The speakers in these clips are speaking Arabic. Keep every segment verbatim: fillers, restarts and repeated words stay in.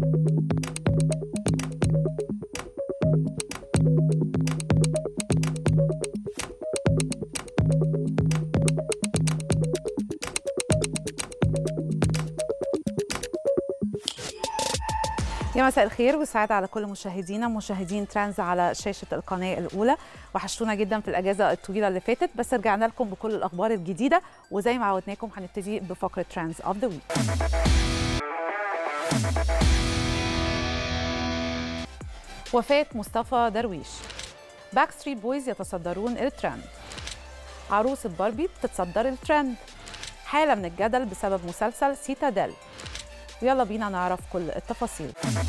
يا مساء الخير والسعادة على كل مشاهدينا مشاهدين ترندز على شاشة القناة الأولى. وحشتونا جدا في الأجازة الطويلة اللي فاتت، بس رجعنا لكم بكل الأخبار الجديدة، وزي ما عودناكم هنبتدي بفقرة ترندز أوف ذا ويك. وفاة مصطفى درويش. باك ستريت بويز يتصدرون الترند. عروسة باربي بتتصدر الترند. حالة من الجدل بسبب مسلسل سيتاديل. يلا بينا نعرف كل التفاصيل.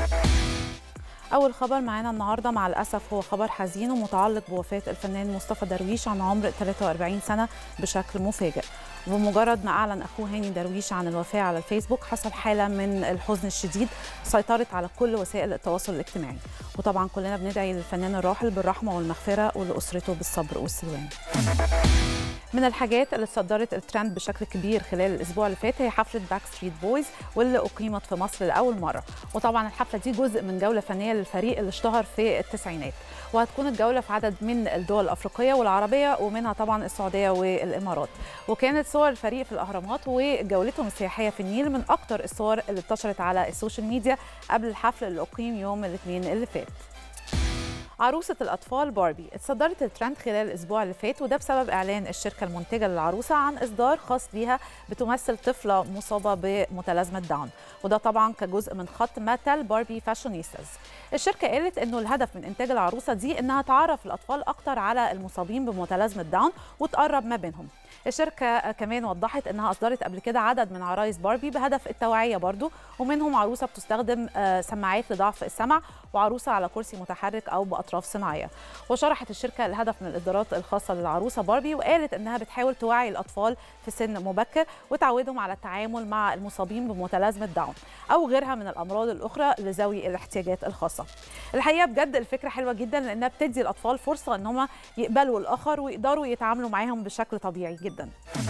أول خبر معانا النهارده مع الأسف هو خبر حزين ومتعلق بوفاة الفنان مصطفى درويش عن عمر ثلاثة وأربعين سنة بشكل مفاجئ. وبمجرد ما أعلن أخوه هاني درويش عن الوفاة على الفيسبوك حصل حالة من الحزن الشديد سيطرت على كل وسائل التواصل الاجتماعي. وطبعا كلنا بندعي للفنان الراحل بالرحمة والمغفرة ولأسرته بالصبر والسلوان. من الحاجات اللي اتصدرت الترند بشكل كبير خلال الاسبوع اللي فات هي حفله باك ستريت بويز واللي اقيمت في مصر لاول مره، وطبعا الحفله دي جزء من جوله فنيه للفريق اللي اشتهر في التسعينات، وهتكون الجوله في عدد من الدول الافريقيه والعربيه ومنها طبعا السعوديه والامارات. وكانت صور الفريق في الاهرامات وجولتهم السياحيه في النيل من اكثر الصور اللي انتشرت على السوشيال ميديا قبل الحفل اللي اقيم يوم الاثنين اللي فات. عروسة الأطفال باربي اتصدرت الترند خلال الأسبوع اللي فات، وده بسبب إعلان الشركة المنتجة للعروسة عن إصدار خاص بيها بتمثل طفلة مصابة بمتلازمة داون، وده طبعا كجزء من خط ماتل باربي فاشونيستاز. الشركة قالت إنه الهدف من إنتاج العروسة دي إنها تعرف الأطفال أكتر على المصابين بمتلازمة داون وتقرب ما بينهم. الشركة كمان وضحت إنها أصدرت قبل كده عدد من عرايس باربي بهدف التوعية برضو، ومنهم عروسة بتستخدم سماعات لضعف السمع وعروسة على كرسي متحرك أو بأطراف صناعية. وشرحت الشركة الهدف من الإصدارات الخاصة للعروسة باربي، وقالت إنها بتحاول توعي الأطفال في سن مبكر وتعودهم على التعامل مع المصابين بمتلازمة داون أو غيرها من الأمراض الأخرى لذوي الاحتياجات الخاصة. الحقيقة بجد الفكرة حلوة جدا لأنها بتدي الأطفال فرصة إن هم يقبلوا الآخر ويقدروا يتعاملوا معاهم بشكل طبيعي جدا.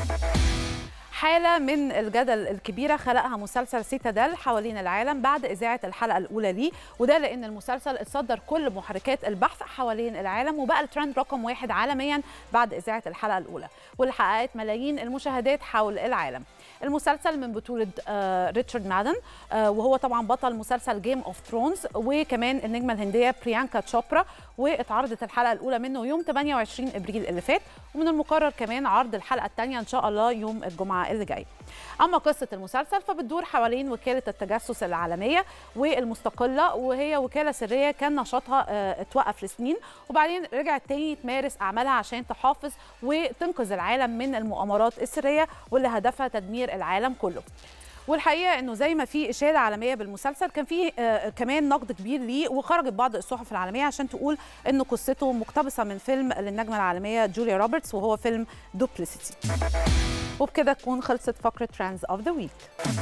حالة من الجدل الكبيرة خلقها مسلسل سيتاديل حوالين العالم بعد إذاعة الحلقة الأولى ليه، وده لأن المسلسل اتصدر كل محركات البحث حوالين العالم وبقى الترند رقم واحد عالميا بعد إذاعة الحلقة الأولى، واللي حققت ملايين المشاهدات حول العالم. المسلسل من بطولة آه ريتشارد مادن، آه وهو طبعا بطل مسلسل جيم اوف ثرونز، وكمان النجمة الهندية بريانكا تشوبرا، واتعرضت الحلقة الأولى منه يوم ثمانية وعشرين أبريل اللي فات، ومن المقرر كمان عرض الحلقة الثانية إن شاء الله يوم الجمعة اللي جاي. أما قصة المسلسل فبتدور حوالين وكالة التجسس العالمية والمستقلة، وهي وكالة سرية كان نشاطها اه اتوقف لسنين وبعدين رجعت تاني تمارس أعمالها عشان تحافظ وتنقذ العالم من المؤامرات السرية واللي هدفها تدمير العالم كله. والحقيقه انه زي ما في اشاده عالميه بالمسلسل كان في آه كمان نقد كبير ليه، وخرجت بعض الصحف العالميه عشان تقول انه قصته مقتبسه من فيلم للنجمه العالميه جوليا روبرتس وهو فيلم دوبليسيتي. وبكده تكون خلصت فقره ترندز اوف ذا ويك.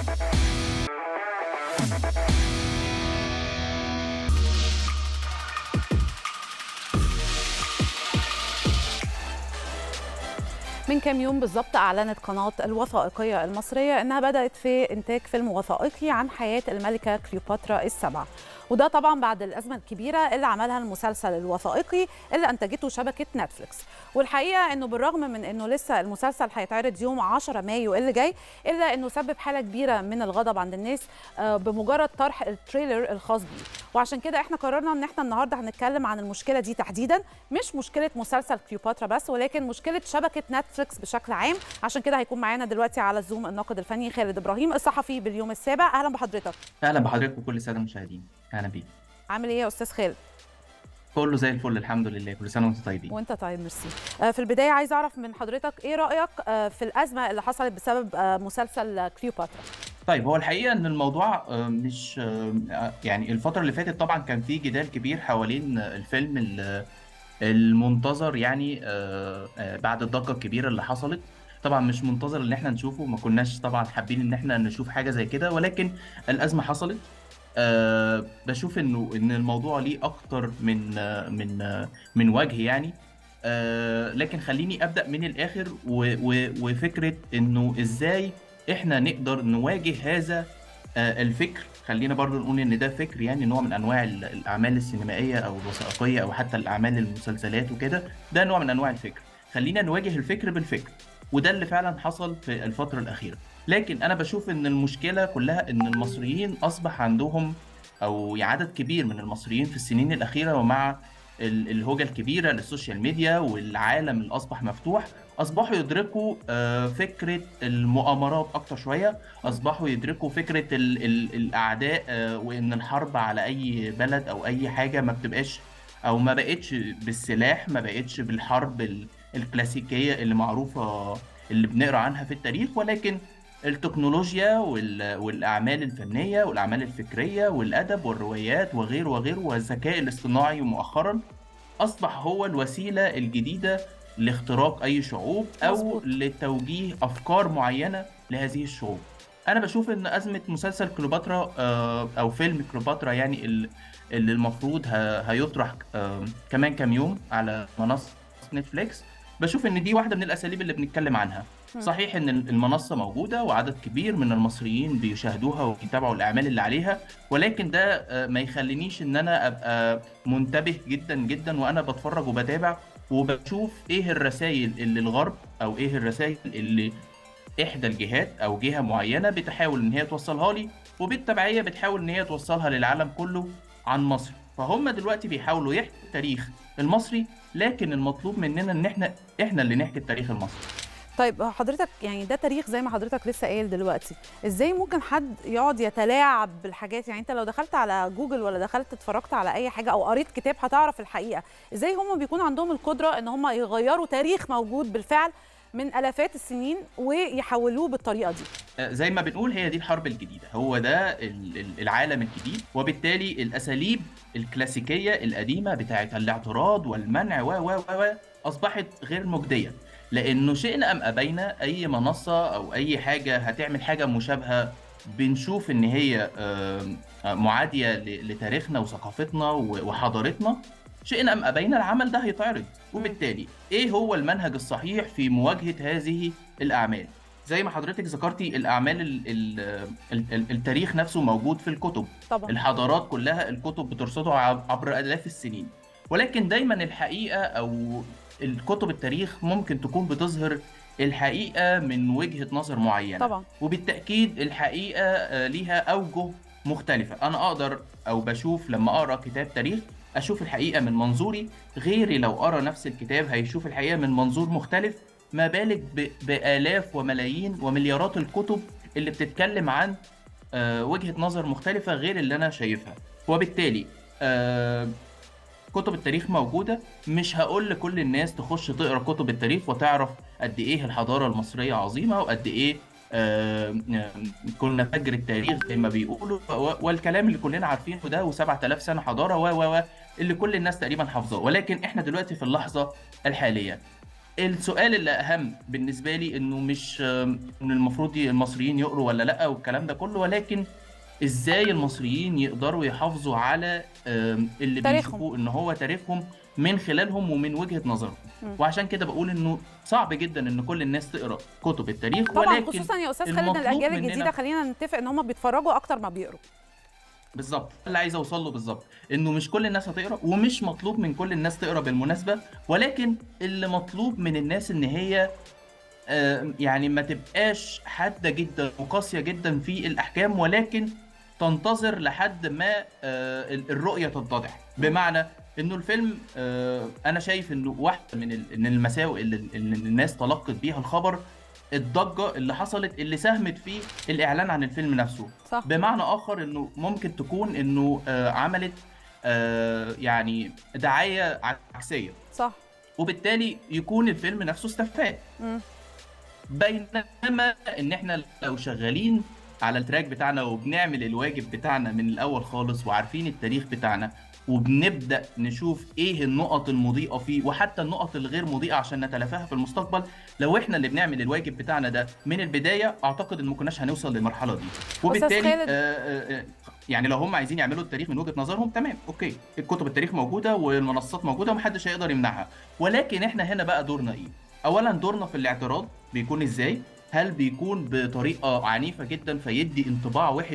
من كام يوم بالظبط أعلنت قناة الوثائقية المصرية إنها بدأت في إنتاج فيلم وثائقي عن حياة الملكة كليوباترا السابعة، وده طبعا بعد الأزمة الكبيرة اللي عملها المسلسل الوثائقي اللي أنتجته شبكة نتفليكس. والحقيقة إنه بالرغم من إنه لسه المسلسل هيتعرض يوم عشرة مايو اللي جاي، إلا إنه سبب حالة كبيرة من الغضب عند الناس بمجرد طرح التريلر الخاص بيه، وعشان كده إحنا قررنا إن إحنا النهاردة هنتكلم عن المشكلة دي تحديدا، مش مشكلة مسلسل كليوباترا بس ولكن مشكلة شبكة نتفليكس بشكل عام. عشان كده هيكون معانا دلوقتي على الزوم الناقد الفني خالد إبراهيم الصحفي باليوم السابع. أهلا بحضرتك. أهلا بحضرتك وكل السادة المشاهدين. اهلا بيك. عامل ايه يا استاذ خالد؟ كله زي الفل الحمد لله، كل سنه وانتم طيبين. وانت طيب ميرسي. في البدايه عايز اعرف من حضرتك ايه رايك في الازمه اللي حصلت بسبب مسلسل كليوباترا؟ طيب هو الحقيقه ان الموضوع مش يعني الفتره اللي فاتت طبعا كان في جدال كبير حوالين الفيلم المنتظر، يعني بعد الضجه الكبيره اللي حصلت. طبعا مش منتظر ان احنا نشوفه، ما كناش طبعا حابين ان احنا نشوف حاجه زي كده، ولكن الازمه حصلت. أه بشوف انه ان الموضوع ليه اكتر من آه من آه من وجه يعني. أه لكن خليني ابدا من الاخر و و وفكره انه ازاي احنا نقدر نواجه هذا آه، الفكر، خلينا برضو نقول ان ده فكر، يعني نوع من انواع ال- الاعمال السينمائيه او الوثائقيه او حتى الاعمال المسلسلات وكده، ده نوع من انواع الفكر. خلينا نواجه الفكر بالفكر، وده اللي فعلا حصل في الفتره الاخيره. لكن انا بشوف ان المشكله كلها ان المصريين اصبح عندهم، او عدد كبير من المصريين في السنين الاخيره، ومع ال- الهوجه الكبيره للسوشيال ميديا والعالم اللي اصبح مفتوح، اصبحوا يدركوا آه، فكره المؤامرات اكتر شويه. أصبحوا يدركوا فكرة ال ال الأعداء، آه، وإن الحرب على أي بلد أو أي حاجة ما بتبقاش، أو ما بقتش بالسلاح، ما بقتش بالحرب ال- الكلاسيكية اللي معروفة، اللي بنقرأ عنها في التاريخ، ولكن التكنولوجيا وال- والأعمال الفنية والأعمال الفكرية والأدب والروايات وغيره وغيره، والذكاء الاصطناعي مؤخرا أصبح هو الوسيلة الجديدة لاختراق أي شعوب أو مظبوط. لتوجيه أفكار معينة لهذه الشعوب. أنا بشوف إن أزمة مسلسل كليوباترا، آه، أو فيلم كليوباترا، يعني ال- اللي المفروض ه- هيطرح آه، كمان كام يوم على منصة نتفليكس، بشوف إن دي واحدة من الأساليب اللي بنتكلم عنها. مم. صحيح إن المنصة موجودة وعدد كبير من المصريين بيشاهدوها وبيتابعوا الأعمال اللي عليها، ولكن ده آه، ما يخلينيش إن أنا أبقى منتبه جدا جدا وانا بتفرج وبتابع وبشوف ايه الرسائل اللي الغرب، او ايه الرسائل اللي احدى الجهات او جهة معينة بتحاول ان هي توصلها لي، وبالتبعية بتحاول ان هي توصلها للعالم كله عن مصر. فهم دلوقتي بيحاولوا يحكوا التاريخ المصري، لكن المطلوب مننا ان احنا احنا اللي نحكي التاريخ المصري. طيب حضرتك يعني ده تاريخ زي ما حضرتك لسه قايل دلوقتي، ازاي ممكن حد يقعد يتلاعب بالحاجات؟ يعني انت لو دخلت على جوجل ولا دخلت اتفرجت على اي حاجه او قريت كتاب هتعرف الحقيقه. ازاي هم بيكون عندهم القدره ان هم يغيروا تاريخ موجود بالفعل من آلافات السنين ويحولوه بالطريقه دي؟ آه، زي ما بنقول هي دي الحرب الجديدة، هو ده ال- ال- العالم الجديد، وبالتالي الأساليب الكلاسيكية القديمة بتاعت الاعتراض والمنع و و و و أصبحت غير مجدية. لأنه شئنا أم أبينا، أي منصة أو أي حاجة هتعمل حاجة مشابهة بنشوف إن هي آم، آه، معادية ل- لتاريخنا وثقافتنا و- وحضارتنا، شئنا أم أبينا العمل ده هيتعرض. مم. وبالتالي إيه هو المنهج الصحيح في مواجهة هذه الأعمال؟ زي ما حضرتك ذكرتي، الأعمال ال ال ال ال التاريخ نفسه موجود في الكتب. طبعا. الحضارات كلها الكتب بترصده عب- عبر آلاف السنين، ولكن دايما الحقيقة أو الكتب التاريخ ممكن تكون بتظهر الحقيقة من وجهة نظر معينة، طبعا. وبالتأكيد الحقيقة آه، ليها أوجه مختلفة. أنا أقدر أو بشوف لما أقرأ كتاب تاريخ أشوف الحقيقة من منظوري، غيري لو قرأ نفس الكتاب هيشوف الحقيقة من منظور مختلف. ما بالك ب- بآلاف وملايين ومليارات الكتب اللي بتتكلم عن آه، وجهة نظر مختلفة غير اللي أنا شايفها. وبالتالي آه، كتب التاريخ موجودة. مش هقول لكل الناس تخش تقرأ كتب التاريخ وتعرف قد إيه الحضارة المصرية عظيمة، وقد إيه آه، آه، كنا فجر التاريخ زي ما بيقولوا، و- والكلام اللي كلنا عارفينه ده، وسبعة آلاف سنة حضارة و و و اللي كل الناس تقريبا حافظاه. ولكن إحنا دلوقتي في اللحظة الحالية، السؤال اللي اهم بالنسبه لي انه مش آم، ان المفروض المصريين يقروا ولا لا والكلام ده كله، ولكن ازاي المصريين يقدروا يحافظوا على آم، اللي تاريخهم. بيشوفوه ان هو تاريخهم من خلالهم ومن وجهة نظرهم. مم. وعشان كده بقول انه صعب جدا ان كل الناس تقرا كتب التاريخ، طبعا، ولكن خصوصا يا استاذ خالد ان المطلوب الاجيال الجديده مننا خلينا نتفق ان هم بيتفرجوا اكتر ما بيقروا. بالظبط اللي عايز اوصل له بالظبط، انه مش كل الناس هتقرا، ومش مطلوب من كل الناس تقرا بالمناسبه، ولكن اللي مطلوب من الناس ان هي آه، يعني ما تبقاش حادة جدا وقاسية جدا في الأحكام، ولكن تنتظر لحد ما آه، ال- الرؤية تتضح. بمعنى إنه الفيلم، آه، أنا شايف إنه واحدة من ال- من المساوئ اللي اللي الناس تلقت بيها الخبر، الضجة اللي حصلت اللي ساهمت في الإعلان عن الفيلم نفسه. صح. بمعنى آخر إنه ممكن تكون إنه آه، عملت آه، يعني دعاية عكسية، صح. وبالتالي يكون الفيلم نفسه استفاد. مم. بينما ان احنا لو شغالين على التراك بتاعنا وبنعمل الواجب بتاعنا من الاول خالص وعارفين التاريخ بتاعنا، وبنبدأ نشوف ايه النقط المضيئة فيه وحتى النقط الغير مضيئة عشان نتلافاها في المستقبل، لو احنا اللي بنعمل الواجب بتاعنا ده من البداية، اعتقد ان ما كناش هنوصل للمرحلة دي. استاذ وبالتالي خالد. آه آه آه، يعني لو هم عايزين يعملوا التاريخ من وجهة نظرهم، تمام، اوكي، الكتب التاريخ موجودة والمنصات موجودة ومحدش هيقدر يمنعها. ولكن احنا هنا بقى دورنا ايه؟ اولا دورنا في الاعتراض بيكون ازاي؟ هل بيكون بطريقة عنيفة جدا فيدي انطباع وحش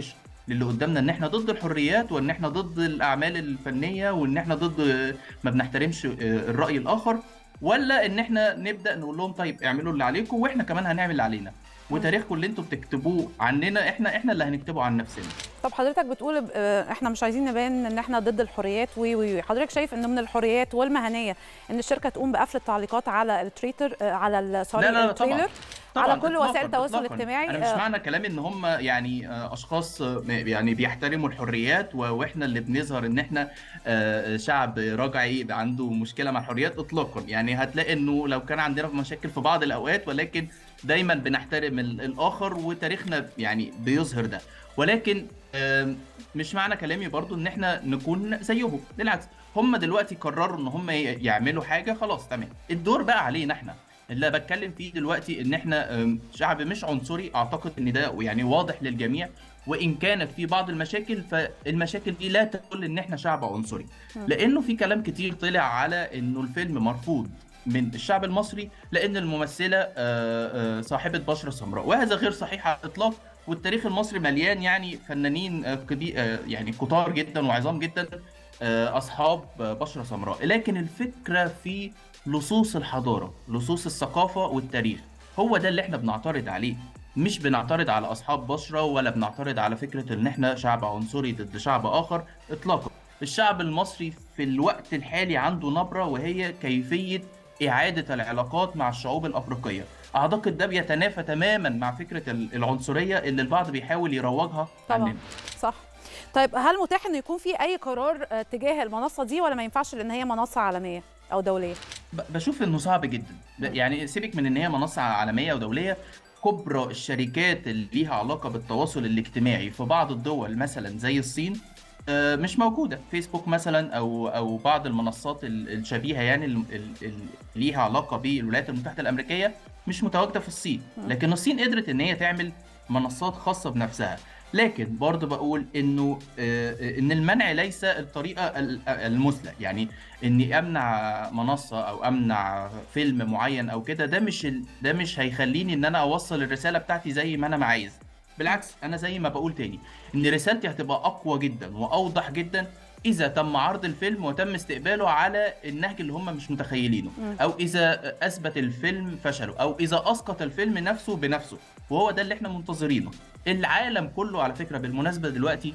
للي قدامنا ان احنا ضد الحريات، وان احنا ضد الاعمال الفنيه، وان احنا ضد ما بنحترمش الراي الاخر، ولا ان احنا نبدا نقول لهم طيب اعملوا اللي عليكم واحنا كمان هنعمل اللي علينا، مم. وتاريخكم اللي انتوا بتكتبوه عننا احنا احنا اللي هنكتبه عن نفسنا. طب حضرتك بتقول آه، احنا مش عايزين نبان ان احنا ضد الحريات وي وي وي. حضرتك شايف ان من الحريات والمهنيه ان الشركه تقوم بقفل التعليقات على التريتر آه، على ال- سوري لا لا لا طبعا التريلر طبعا على كل اطلاقا وسائل التواصل اطلاقا. الاجتماعي؟ انا مش آه، معنى كلامي ان هم يعني آه، اشخاص آه، يعني بيحترموا الحريات و- واحنا اللي بنظهر ان احنا آه، شعب راجعي عنده مشكله مع الحريات اطلاقا. يعني هتلاقي انه لو كان عندنا مشاكل في بعض الاوقات، ولكن دايما بنحترم ال- الاخر، وتاريخنا يعني بيظهر ده. ولكن آم، مش معنى كلامي برضو ان احنا نكون زيهم، بالعكس. هم دلوقتي قرروا ان هم ي- يعملوا حاجه، خلاص تمام، الدور بقى علينا احنا. اللي بتكلم فيه دلوقتي ان احنا أم، شعب مش عنصري، اعتقد ان ده يعني واضح للجميع. وان كانت في بعض المشاكل، فالمشاكل دي لا تدل ان احنا شعب عنصري، مم. لانه في كلام كتير طلع على انه الفيلم مرفوض من الشعب المصري لان الممثله آه، آه، صاحبه بشره سمراء، وهذا غير صحيح على الاطلاق. والتاريخ المصري مليان يعني فنانين آه، كبير آه، يعني كتار جدا وعظام جدا آه، اصحاب آه، بشره سمراء. لكن الفكره في لصوص الحضارة، لصوص الثقافة والتاريخ، هو ده اللي احنا بنعترض عليه. مش بنعترض على أصحاب بشرة، ولا بنعترض على فكرة إن احنا شعب عنصري ضد شعب آخر إطلاقا. الشعب المصري في الوقت الحالي عنده نبرة، وهي كيفية إعادة العلاقات مع الشعوب الأفريقية. أعتقد ده بيتنافى تماما مع فكرة العنصرية اللي البعض بيحاول يروجها طبعا عننا. صح. طيب هل متاح انه يكون في اي قرار آه، تجاه المنصه دي، ولا ما ينفعش لان هي منصه عالميه او دوليه؟ ب- بشوف انه صعب جدا. ب- مم. يعني سيبك من ان هي منصه عالميه ودوليه، كبرى الشركات اللي ليها علاقه بالتواصل الاجتماعي في بعض الدول مثلا زي الصين آه، مش موجوده. فيسبوك مثلا او او بعض المنصات ال- الشبيهه، يعني ال- ال- ال- ليها علاقه بالولايات المتحده الامريكيه، مش متواجده في الصين. مم. لكن الصين قدرت ان هي تعمل منصات خاصه بنفسها. لكن برضه بقول انه آه، آه، ان المنع ليس الطريقه ال- المثلى. يعني اني امنع منصه او امنع فيلم معين او كده، ده مش ال... ده مش هيخليني ان انا اوصل الرساله بتاعتي زي ما انا عايز. بالعكس، انا زي ما بقول تاني ان رسالتي هتبقى اقوى جدا واوضح جدا اذا تم عرض الفيلم وتم استقباله على النهج اللي هم مش متخيلينه، مم. او اذا اثبت الفيلم فشله، او اذا اسقط الفيلم نفسه بنفسه. وهو ده اللي احنا منتظرينه. العالم كله على فكره بالمناسبه دلوقتي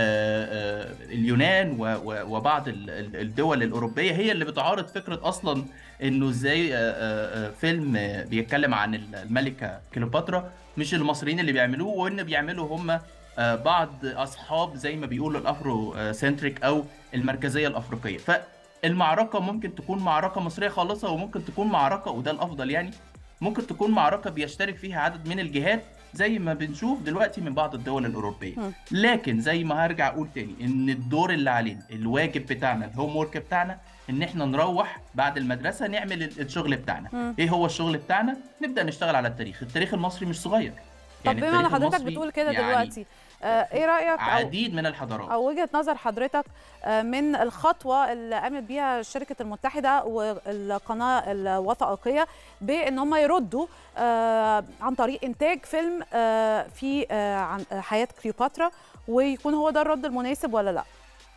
آه، آه، اليونان و- و- وبعض ال- ال- الدول الأوروبية هي اللي بتعارض فكرة أصلا إنه إزاي آه، آه، آه، فيلم آه، بيتكلم عن الملكة كليوباترا مش المصريين اللي بيعملوه، وإن بيعملوا هم آه، بعض أصحاب زي ما بيقولوا الأفرو آه، سنتريك أو المركزية الأفريقية. فالمعركة ممكن تكون معركة مصرية خالصة، وممكن تكون معركة، وده الأفضل يعني، ممكن تكون معركة بيشترك فيها عدد من الجهات زي ما بنشوف دلوقتي من بعض الدول الأوروبية. مم. لكن زي ما هرجع اقول تاني ان الدور اللي علينا، الواجب بتاعنا، الهوم ورك بتاعنا، ان احنا نروح بعد المدرسه نعمل ال- الشغل بتاعنا. مم. ايه هو الشغل بتاعنا؟ نبدا نشتغل على التاريخ. التاريخ المصري مش صغير. طب يعني بما ان التاريخ حضرتك المصري بتقول كده يعني دلوقتي، آه، ايه رايك او عديد من الحضارات. او وجهة نظر حضرتك آه، من الخطوة اللي قامت بيها الشركة المتحدة والقناة الوثائقية بان هم يردوا آه، عن طريق انتاج فيلم آه، في آه، عن حياة كليوباترا، ويكون هو ده الرد المناسب ولا لا؟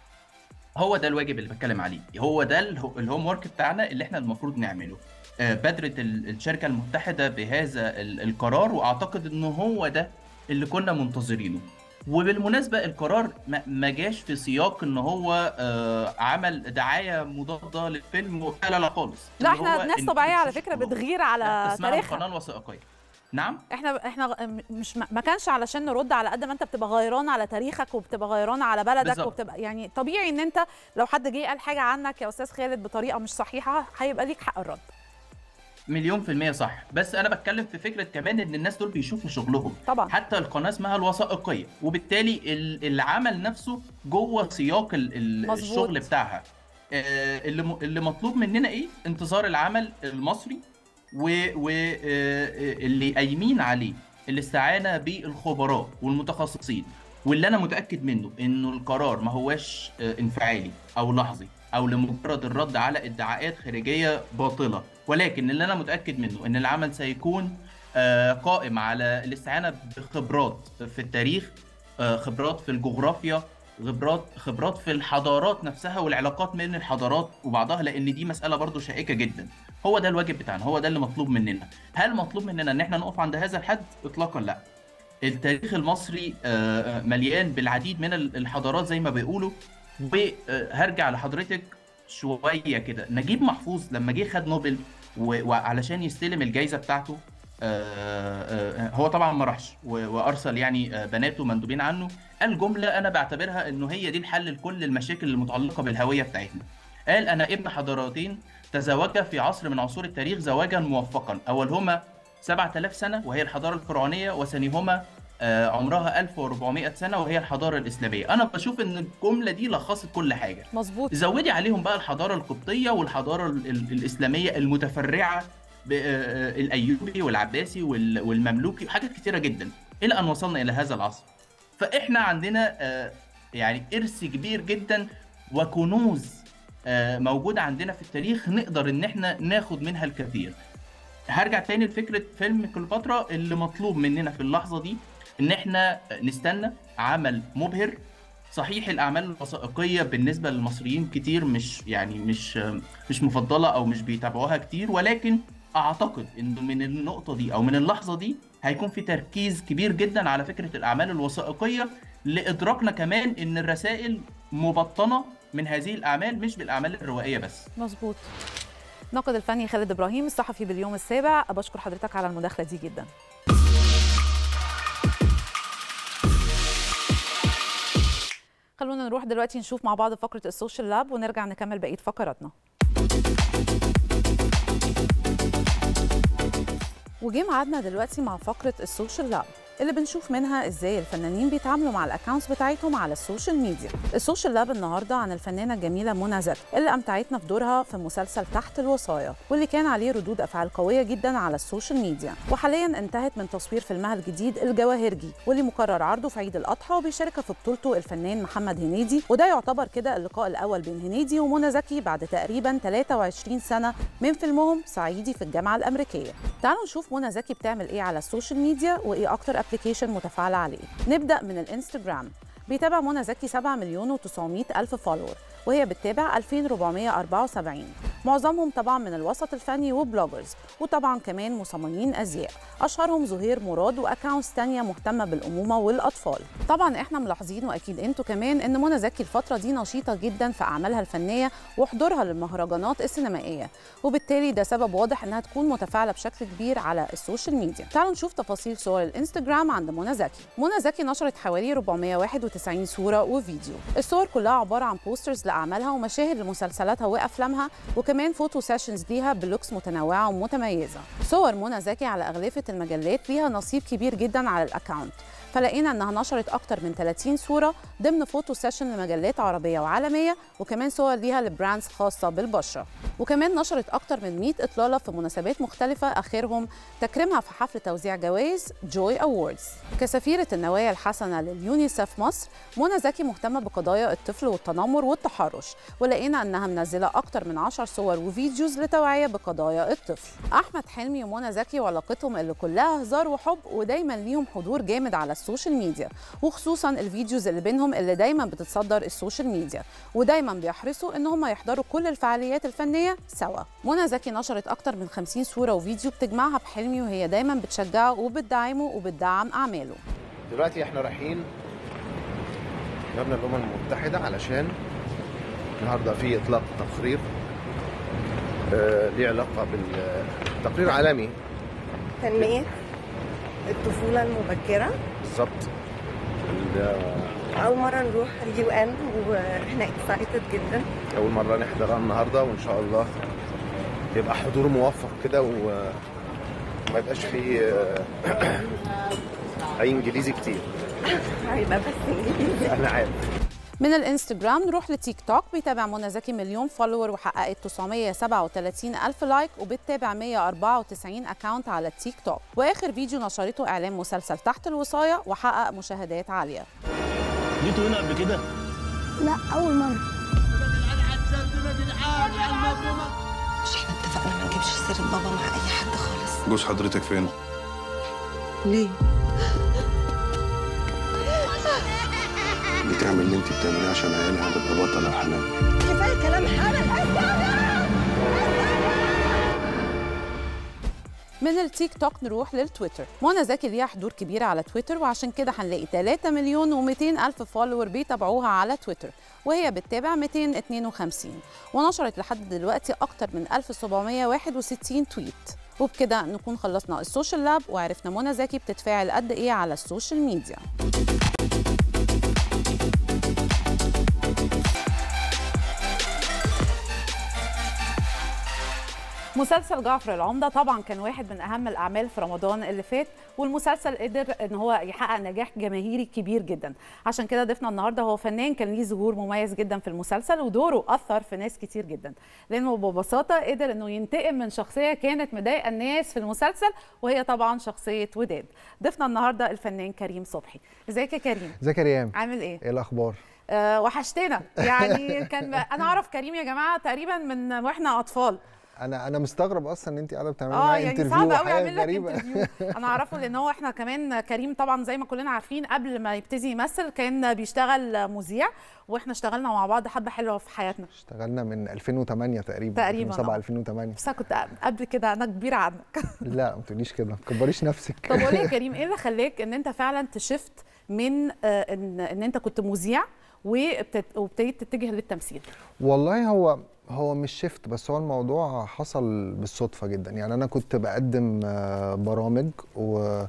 هو ده الواجب اللي بتكلم عليه، هو ده اله- الهوم ورك بتاعنا اللي احنا المفروض نعمله. آه، بادرت ال- الشركة المتحدة بهذا ال- القرار، واعتقد انه هو ده اللي كنا منتظرينه. وبالمناسبة القرار ما ما جاش في سياق ان هو آه، عمل دعاية مضادة للفيلم و- لا لا لا خالص. لا، اللي احنا هو ناس إن طبيعية على بخصوص فكرة القلوب. بتغير لا، على اسمها تاريخها. القناة الوثائقية. نعم. احنا احنا مش ما كانش علشان نرد على قد ما انت بتبقى غيران على تاريخك وبتبقى غيران على بلدك بالظبط. وبتبقى يعني طبيعي ان انت لو حد جه قال حاجة عنك يا استاذ خالد بطريقة مش صحيحة هيبقى ليك حق الرد. مليون في المية صح. بس أنا بتكلم في فكرة كمان إن الناس دول بيشوفوا شغلهم. طبعا. حتى القناة اسمها الوثائقية، وبالتالي ال- العمل نفسه جوه سياق ال- ال- مظبوط. الشغل بتاعها. آه، اللي م- اللي مطلوب مننا إيه؟ انتظار العمل المصري، واللي قايمين عليه الاستعانة بالخبراء والمتخصصين. واللي أنا متأكد منه إنه القرار ما هواش آه، انفعالي أو لحظي او لمجرد الرد على ادعاءات خارجيه باطله، ولكن اللي انا متاكد منه ان العمل سيكون آه، قائم على الاستعانه بخبرات في التاريخ خبرات في الجغرافيا، خبرات خبرات في الحضارات نفسها والعلاقات بين الحضارات وبعضها، لان دي مساله برضو شائكه جدا. هو ده الواجب بتاعنا، هو ده اللي مطلوب مننا. هل مطلوب مننا ان احنا نقف عند هذا الحد؟ اطلاقا لا. التاريخ المصري مليان بالعديد من الحضارات زي ما بيقولوا. وهرجع لحضرتك شويه كده، نجيب محفوظ لما جه خد نوبل وعلشان يستلم الجائزه بتاعته، هو طبعا ما راحش وارسل يعني بناته مندوبين عنه. الجمله انا بعتبرها انه هي دي الحل لكل المشاكل المتعلقه بالهويه بتاعتنا. قال: انا ابن حضارتين تزوجا في عصر من عصور التاريخ زواجا موفقا، اولهما سبعة آلاف سنه وهي الحضاره الفرعونيه، وثانيهما عمرها ألف وأربعمائة سنه وهي الحضاره الاسلاميه. انا بشوف ان الجمله دي لخصت كل حاجه. مظبوط. زودي عليهم بقى الحضاره القبطيه والحضاره الاسلاميه المتفرعه، الايوبي والعباسي والمملوكي وحاجات كتيره جدا، الى ان وصلنا الى هذا العصر. فاحنا عندنا يعني ارث كبير جدا وكنوز موجوده عندنا في التاريخ، نقدر ان احنا ناخد منها الكثير. هرجع تاني لفكره فيلم كليوباترا. اللي مطلوب مننا في اللحظه دي ان احنا نستنى عمل مبهر. صحيح الاعمال الوثائقيه بالنسبه للمصريين كتير مش يعني مش مش مفضله او مش بيتابعوها كتير، ولكن اعتقد انه من النقطه دي او من اللحظه دي هيكون في تركيز كبير جدا على فكره الاعمال الوثائقيه، لادراكنا كمان ان الرسائل مبطنه من هذه الاعمال مش بالاعمال الروائيه بس. مظبوط. الناقد الفني خالد ابراهيم، الصحفي باليوم السابع، بشكر حضرتك على المداخله دي جدا. خلونا نروح دلوقتي نشوف مع بعض فقره السوشيال لاب ونرجع نكمل بقيه فقراتنا. وجه ميعادنا دلوقتي مع فقره السوشيال لاب اللي بنشوف منها ازاي الفنانين بيتعاملوا مع الاكونتس بتاعتهم على السوشيال ميديا. السوشيال لاب النهارده عن الفنانه الجميله منى زكي اللي امتعتنا في دورها في مسلسل تحت الوصايه، واللي كان عليه ردود افعال قويه جدا على السوشيال ميديا. وحاليا انتهت من تصوير فيلمها الجديد الجواهرجي، واللي مقرر عرضه في عيد الاضحى، وبيشارك في بطولته الفنان محمد هنيدي. وده يعتبر كده اللقاء الاول بين هنيدي ومنى زكي بعد تقريبا ثلاثة وعشرين سنه من فيلمهم صعيدي في الجامعه الامريكيه. تعالوا نشوف منى زكي بتعمل ايه على السوشيال ميديا وايه اكتر ابلكيشن متفاعله عليه. نبدا من الانستجرام. بيتابع منى زكي سبعة مليون وتسعمائة ألف فولور، وهي بتتابع ألفين وأربعمائة وأربعة وسبعين، معظمهم طبعا من الوسط الفني وبلوجرز، وطبعا كمان مصممين ازياء، اشهرهم زهير مراد واكاونتس تانية مهتمه بالامومه والاطفال. طبعا احنا ملاحظين واكيد انتوا كمان ان منى زكي الفتره دي نشيطه جدا في اعمالها الفنيه وحضورها للمهرجانات السينمائيه، وبالتالي ده سبب واضح انها تكون متفاعله بشكل كبير على السوشيال ميديا. تعالوا نشوف تفاصيل صور الانستجرام عند منى زكي. منى زكي نشرت حوالي أربعمائة وواحد وتسعين صوره وفيديو. الصور كلها عباره عن بوسترز لاعمالها ومشاهد لمسلسلاتها وافلامها، وكمان فوتو سيشنز ليها بلوكس متنوعه ومتميزه. صور منى زكي على اغلفه المجلات ليها نصيب كبير جدا على الاكونت، فلقينا انها نشرت اكتر من ثلاثين صوره ضمن فوتو سيشن لمجلات عربيه وعالميه، وكمان صور ليها لبراندز خاصه بالبشره. وكمان نشرت اكتر من مئة اطلاله في مناسبات مختلفه، اخرهم تكريمها في حفل توزيع جوائز جوي اووردز. كسفيره النوايا الحسنه لليونيسف مصر، منى زكي مهتمه بقضايا الطفل والتنمر والتحرش، ولقينا انها منزله اكتر من عشر صور وفيديوز لتوعيه بقضايا الطفل. احمد حلمي ومنى زكي وعلاقتهم اللي كلها هزار وحب، ودايما ليهم حضور جامد على السوشيال ميديا، وخصوصا الفيديوز اللي بينهم اللي دايما بتتصدر السوشيال ميديا، ودايما بيحرصوا ان هم يحضروا كل الفعاليات الفنيه سوا. منى زكي نشرت اكتر من خمسين صوره وفيديو بتجمعها بحلمي، وهي دايما بتشجعه وبتدعمه وبتدعم اعماله. دلوقتي احنا رايحين مبنى الامم المتحده علشان النهارده في اطلاق تقرير آه ليه علاقه بالتقرير عالمي تنميه الطفوله المبكره. بالظبط. اول مره نروح اليو ان واحنا اكسايتد جدا، اول مره نحضرها النهارده، وان شاء الله يبقى حضور موفق كده وما يبقاش فيه اي انجليزي كتير. هيبقى بس انجليزي. انا عارف. من الانستجرام نروح لتيك توك. بيتابع منى زكي مليون فولور وحققت تسعمائة وسبعة وثلاثين ألف لايك، وبتتابع مئة وأربعة وتسعين اكاونت على التيك توك. واخر فيديو نشرته اعلان مسلسل تحت الوصايه وحقق مشاهدات عاليه. جيتوا هنا قبل كده؟ لا، اول مره. مش احنا اتفقنا ما نجيبش سيره بابا مع اي حد خالص؟ جوز حضرتك فين؟ ليه؟ تعمل اللي انت بتعمليه عشان عيالها هتبقى بطله وحنان. كفايه كلام حمل. من التيك توك نروح للتويتر. منى زكي ليها حضور كبير على تويتر، وعشان كده هنلاقي ثلاثة مليون ومئتين ألف فولور بيتابعوها على تويتر، وهي بتتابع مئتين واثنين وخمسين، ونشرت لحد دلوقتي أكتر من ألف وسبعمئة وواحد وستين تويت. وبكده نكون خلصنا السوشيال لاب وعرفنا منى زكي بتتفاعل قد إيه على السوشيال ميديا. مسلسل جعفر العمدة طبعا كان واحد من أهم الأعمال في رمضان اللي فات، والمسلسل قدر إن هو يحقق نجاح جماهيري كبير جدا. عشان كده ضيفنا النهارده هو فنان كان ليه ظهور مميز جدا في المسلسل، ودوره أثر في ناس كتير جدا، لأنه ببساطة قدر إنه ينتقم من شخصية كانت مضايقة الناس في المسلسل، وهي طبعا شخصية وداد. ضيفنا النهارده الفنان كريم صبحي. ازيك يا كريم؟ ازيك يا ريم؟ عامل إيه؟ ايه الأخبار؟ أه وحشتنا يعني. كان أنا أعرف كريم يا جماعة تقريبا من وإحنا أطفال. انا انا مستغرب اصلا ان انت قاعده بتعملي اه معايا يعني انترفيو. صعب قوي اعمل لك غريبة. انترفيو. انا اعرفه لان هو احنا كمان كريم طبعا زي ما كلنا عارفين قبل ما يبتدي يمثل كان بيشتغل مذيع، واحنا اشتغلنا مع بعض حبه حلوه في حياتنا. اشتغلنا من ألفين وثمانية تقريبا تقريبا ألفين وسبعة آه. ألفين وثمانية. بس انا كنت قبل كده انا كبيره عنك. لا ما تقوليش كده، ما تكبريش نفسك. طب قول لي يا كريم، ايه اللي خلاك ان انت فعلا تشفت من آه ان ان انت كنت مذيع وابتديت تتجه للتمثيل؟ والله هو هو مش شفت، بس هو الموضوع حصل بالصدفه جدا. يعني انا كنت بقدم برامج و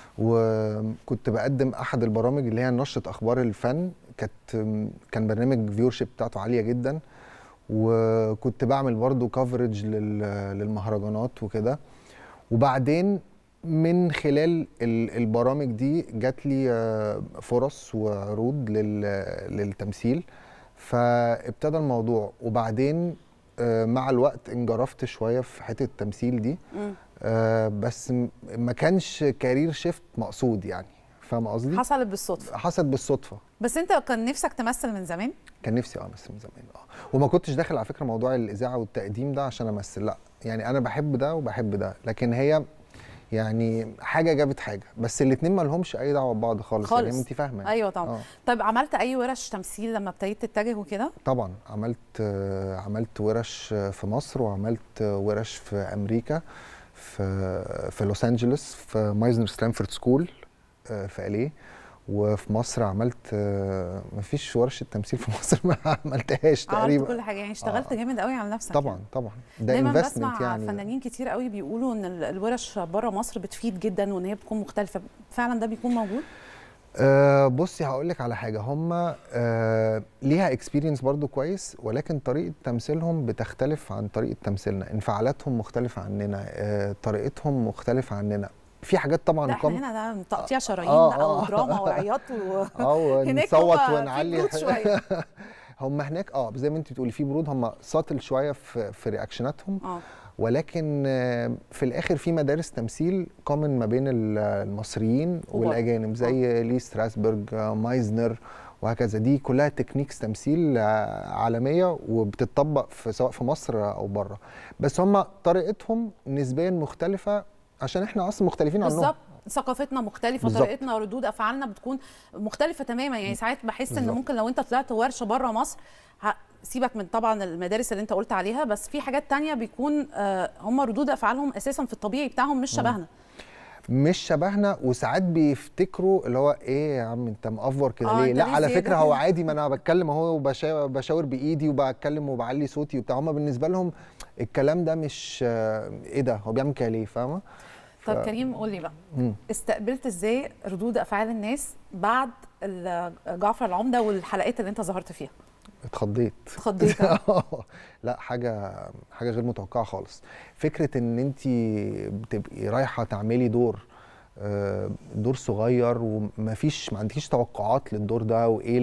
وكنت بقدم احد البرامج اللي هي نشرة اخبار الفن، كانت كان برنامج فيورشيب بتاعته عاليه جدا، وكنت بعمل برضو كفرج للمهرجانات وكده. وبعدين من خلال البرامج دي جات لي فرص وعروض للتمثيل، فابتدى الموضوع. وبعدين مع الوقت انجرفت شويه في حته التمثيل دي، بس ما كانش كارير شيفت مقصود، يعني فاهم قصدي؟ حصلت بالصدفه. حصلت بالصدفه. بس انت كان نفسك تمثل من زمان؟ كان نفسي اه امثل من زمان اه وما كنتش داخل على فكره موضوع الاذاعه والتقديم ده عشان امثل، لا يعني انا بحب ده وبحب ده، لكن هي يعني حاجه جابت حاجه، بس الاثنين ما لهمش اي دعوه ببعض خالص, خالص. يعني انت فاهمه يعني. ايوه طبعا. أوه. طيب عملت اي ورش تمثيل لما ابتديت تتجه وكده؟ طبعا عملت عملت ورش في مصر، وعملت ورش في امريكا، في في لوس انجلوس في مايزنر ستانفورد سكول في اليه. وفي مصر عملت ما فيش ورشه تمثيل في مصر ما عملتهاش تقريبا. عملت كل حاجه يعني. اشتغلت آه. جامد قوي على نفسك. طبعا يعني. طبعا ده دايما بسمع يعني. فنانين كتير قوي بيقولوا ان الورش بره مصر بتفيد جدا وان هي بتكون مختلفه، فعلا ده بيكون موجود؟ أه بصي هقول لك على حاجه، هم أه ليها اكسبيرينس برضو كويس، ولكن طريقه تمثيلهم بتختلف عن طريقه تمثيلنا، انفعالاتهم مختلفه عننا، أه طريقتهم مختلفه عننا. في حاجات طبعا لا احنا هنا ده تقطيع شرايين آه او آه دراما وعياط و اه ونصوت ونعلي شويه. هم هناك اه زي ما انت بتقولي في برود، هم ساطل شويه في في رياكشناتهم اه ولكن في الاخر في مدارس تمثيل كومن ما بين المصريين والاجانب، زي لي ستراسبرج، مايزنر وهكذا. دي كلها تكنيكس تمثيل عالميه وبتطبق في سواء في مصر او بره، بس هم طريقتهم نسبيا مختلفه عشان احنا اصلا مختلفين عنهم. بالظبط، ثقافتنا مختلفه، بالزبط. طريقتنا ردود افعالنا بتكون مختلفه تماما. يعني ساعات بحس بالزبط. ان ممكن لو انت طلعت ورشه بره مصر، سيبك من طبعا المدارس اللي انت قلت عليها، بس في حاجات تانية بيكون آه هم ردود افعالهم اساسا في الطبيعي بتاعهم مش شبهنا. مش شبهنا، وساعات بيفتكروا اللي هو ايه يا عم انت مأفور كده ليه؟ لا على فكره هو عادي، ما انا بتكلم اهو وبشاور بايدي وبتكلم وبعلي صوتي وبتاع. هم بالنسبه لهم الكلام ده مش آه ايه ده هو بيعمل كده ليه؟ فاهمه؟ طب ف... كريم قول لي بقى، مم. استقبلت ازاي ردود افعال الناس بعد جعفر العمدة والحلقات اللي انت ظهرت فيها؟ اتخضيت اتخضيت لا حاجه حاجه غير متوقعه خالص. فكره ان انت بتبقي رايحه تعملي دور دور صغير ومفيش ما عندكيش توقعات للدور ده، وايه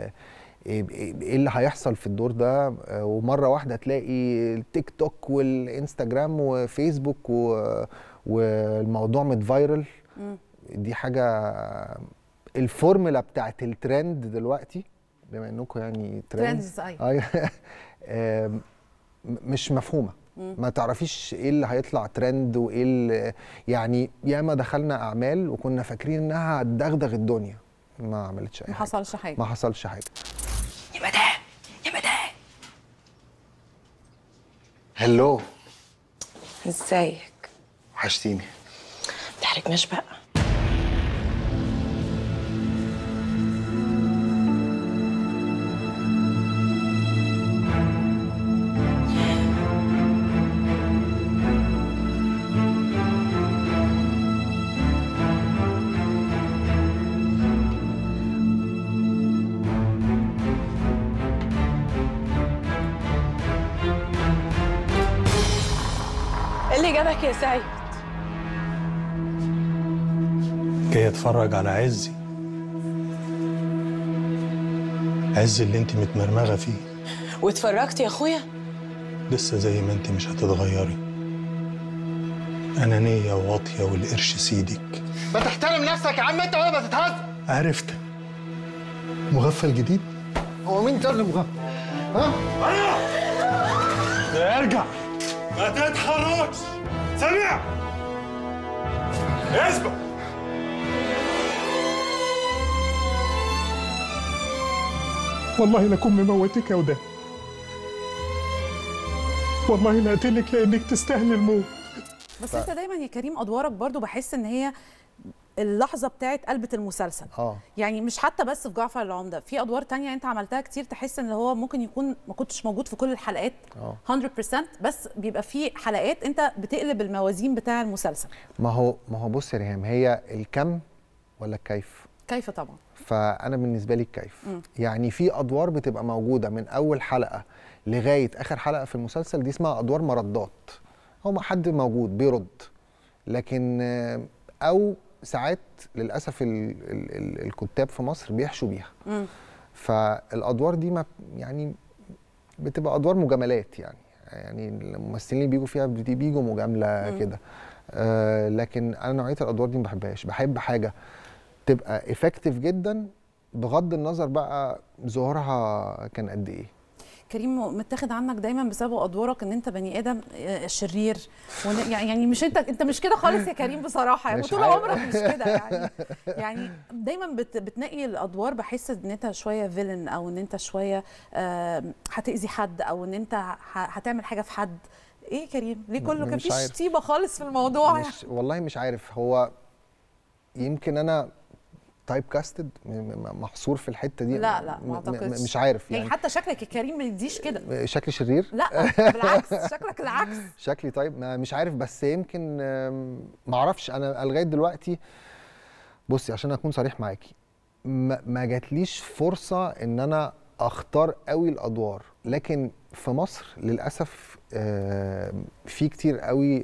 ايه اللي هيحصل في الدور ده، ومره واحده تلاقي التيك توك والانستجرام وفيسبوك والموضوع متفايرل. دي حاجه الفورمولا بتاعت الترند دلوقتي، بما انكم يعني ترندز ايوه مش مفهومه. ما تعرفيش ايه اللي هيطلع ترند وايه يعني. ياما دخلنا اعمال وكنا فاكرين انها هتدغدغ الدنيا، ما عملتش اي ما حاجه حصلش حاجه ما حصلش حاجه. يا مدام يا مدام، هلو، ازيك؟ وحشتيني. ما تحرجناش بقى. اللي جابك يا سعيد؟ جاي اتفرج على عزي، عز اللي انت متمرمغه فيه. واتفرجت يا اخويا؟ لسه زي ما انت مش هتتغيري، انانيه وواطيه والقرش سيدك. ما تحترم نفسك يا عم انت ولا بتتهز. عرفت مغفل جديد؟ هو مين ده اللي مغفل؟ ها؟ ارجع ما تتحركش، سامع؟ اثبت. والله لكم مموتك يا وداد، والله لا اقتلك لانك تستاهل الموت. بس انت دايما يا كريم ادوارك برضو بحس ان هي اللحظه بتاعت قلبة المسلسل. اه يعني مش حتى بس في جعفر العمدة، في ادوار تانية انت عملتها كتير تحس ان هو ممكن يكون ما كنتش موجود في كل الحلقات اه مية بالمية، بس بيبقى في حلقات انت بتقلب الموازين بتاع المسلسل. ما هو ما هو بص يا ريهام، هي الكم ولا الكيف؟ كيف طبعا. فانا بالنسبه لي الكيف. م. يعني في ادوار بتبقى موجوده من اول حلقه لغايه اخر حلقه في المسلسل، دي اسمها ادوار مردات، هو ما حد موجود بيرد. لكن او ساعات للاسف ال ال ال الكتاب في مصر بيحشوا بيها. م. فالادوار دي ما يعني بتبقى ادوار مجاملات، يعني يعني الممثلين اللي بيجوا فيها بيجوا مجامله كده. آه لكن انا نوعيه الادوار دي ما بحبهاش، بحب حاجه تبقى افكتيف جدا بغض النظر بقى ظهورها كان قد ايه. كريم متاخد عنك دايما بسبب ادوارك ان انت بني ادم شرير، يعني مش انت انت مش كده خالص يا كريم بصراحه، يعني طول عمرك مش كده يعني. يعني دايما بت بتنقي الادوار بحس ان انت شويه فيلن، او ان انت شويه هتاذي حد، او ان انت هتعمل حاجه في حد. ايه يا كريم ليه كله كان فيه طيبه خالص في الموضوع؟ مش والله مش عارف، هو يمكن انا تايب كاستد محصور في الحته دي. لا لا ما اعتقدش، مش عارف يعني. يعني حتى شكلك يا كريم ما يديش كده. شكلي شرير؟ لا بالعكس شكلك العكس. شكلي طيب مش عارف، بس يمكن ما اعرفش. انا لغايه دلوقتي بصي عشان اكون صريح معاكي، ما جاتليش فرصه ان انا اختار قوي الادوار. لكن في مصر للاسف في كتير قوي